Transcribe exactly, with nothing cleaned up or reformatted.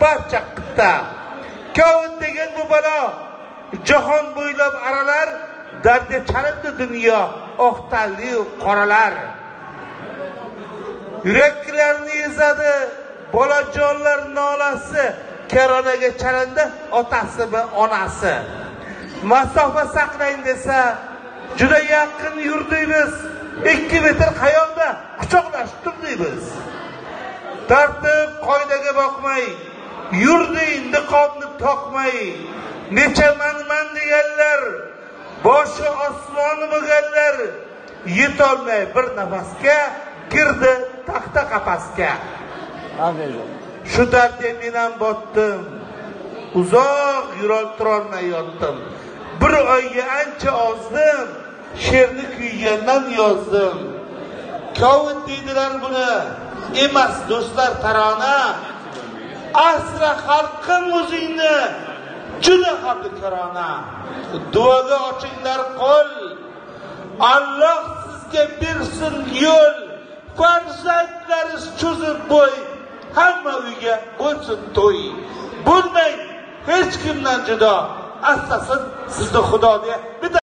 barcha qit'a. Covid degan bu balo jahon bo'ylab aralar, dardga chalindi dunyo, oqtanli qoralar. Yuraklarni ezadi bolajonlar nolasi, koronaga chalindi otasi va onasi. Masofa saqlang desa, juda yaqin yurdaymiz. ikki metr qayoqda quchoqlashib turdaymiz. Tartib qoidaga boqmay, yurday niqobni toqmay, necha man-man deganlar, boshi osmoni bo'lganlar, yetolmay bir nafasga kirdi taxta qafasga. Shu dardga men ham botdim, uzoq yuroltirolmay yotdim. Bir oyga ancha ozdim, she'rni kuygandan yozdim. Covid deydilar buni, emas do'stlar tarona. Asra xalqim o'zingni, juda xavfli korona. Duoga ochinglar qo'l, Alloh sizga bersin yo'l. Farzandlaringiz cho'zib bo'y, hamma uyga bo'lsin to'y. Bo'lmang hech kimdan judo, aslasin sizni Xudo deya